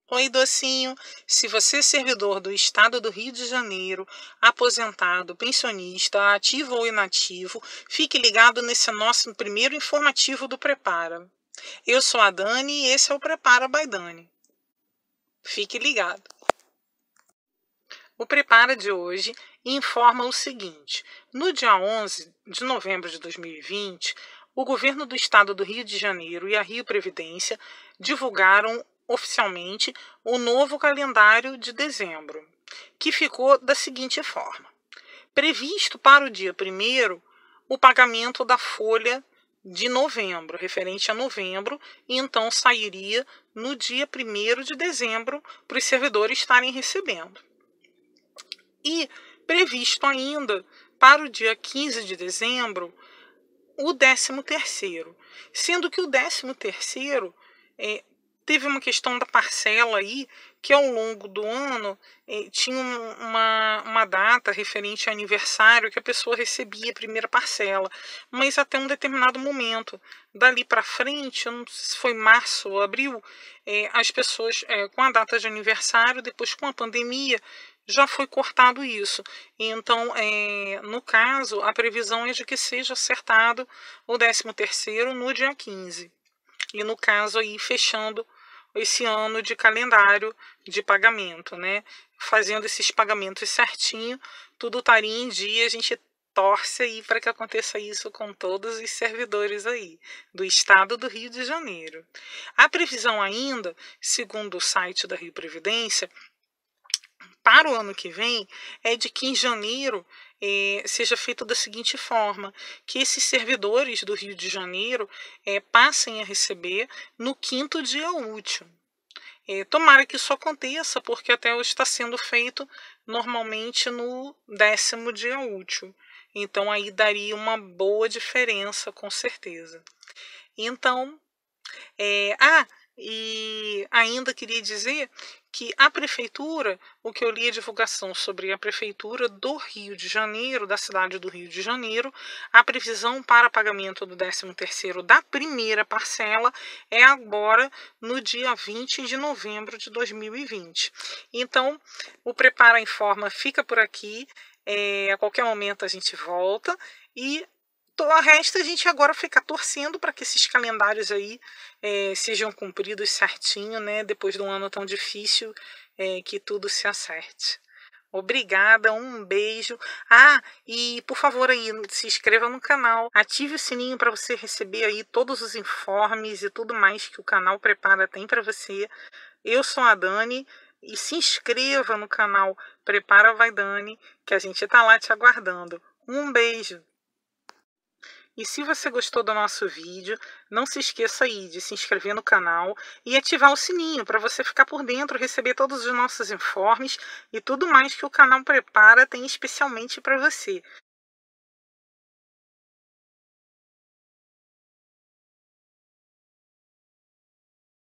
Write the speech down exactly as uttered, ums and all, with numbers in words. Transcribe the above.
Oi, docinho. Se você é servidor do Estado do Rio de Janeiro, aposentado, pensionista, ativo ou inativo, fique ligado nesse nosso primeiro informativo do Prepara. Eu sou a Dani e esse é o Prepara by Dani. Fique ligado. O Prepara de hoje informa o seguinte: no dia onze de novembro de dois mil e vinte, o governo do Estado do Rio de Janeiro e a Rio Previdência divulgaram oficialmente o novo calendário de dezembro, que ficou da seguinte forma: previsto para o dia primeiro o pagamento da folha de novembro, referente a novembro, e então sairia no dia primeiro de dezembro para os servidores estarem recebendo. E previsto ainda para o dia quinze de dezembro o décimo terceiro, sendo que o décimo terceiro é, teve uma questão da parcela aí, que ao longo do ano eh, tinha uma, uma data referente ao aniversário que a pessoa recebia a primeira parcela, mas até um determinado momento. Dali para frente, eu não sei se foi março ou abril, eh, as pessoas eh, com a data de aniversário, depois com a pandemia, já foi cortado isso. Então, eh, no caso, a previsão é de que seja acertado o décimo terceiro no dia quinze. E no caso aí, fechando esse ano de calendário de pagamento, né? Fazendo esses pagamentos certinho, tudo estaria em dia, a gente torce aí para que aconteça isso com todos os servidores aí do Estado do Rio de Janeiro. A previsão ainda, segundo o site da Rio Previdência, para o ano que vem, é de que em janeiro eh, seja feito da seguinte forma: que esses servidores do Rio de Janeiro eh, passem a receber no quinto dia útil. Eh, tomara que isso aconteça, porque até hoje está sendo feito normalmente no décimo dia útil. Então aí daria uma boa diferença, com certeza. Então, é, ah, e ainda queria dizer que a prefeitura, o que eu li a divulgação sobre a prefeitura do Rio de Janeiro, da cidade do Rio de Janeiro, a previsão para pagamento do décimo terceiro da primeira parcela é agora no dia vinte de novembro de dois mil e vinte. Então, o Prepara Informa fica por aqui, é, a qualquer momento a gente volta e a resta a gente agora ficar torcendo para que esses calendários aí é, sejam cumpridos certinho, né? Depois de um ano tão difícil, é, que tudo se acerte. Obrigada, um beijo. Ah, e por favor aí, se inscreva no canal, ative o sininho para você receber aí todos os informes e tudo mais que o canal Prepara tem para você. Eu sou a Dani e se inscreva no canal Prepara Vai Dani, que a gente está lá te aguardando. Um beijo. E se você gostou do nosso vídeo, não se esqueça aí de se inscrever no canal e ativar o sininho para você ficar por dentro, receber todos os nossos informes e tudo mais que o canal Prepara tem especialmente para você.